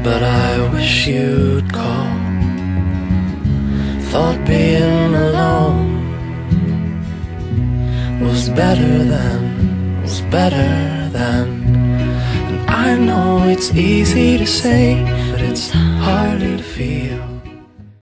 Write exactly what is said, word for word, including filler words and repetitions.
but I wish you'd call. Thought being alone was better than, was better than. And I know it's easy to say, but it's harder to feel.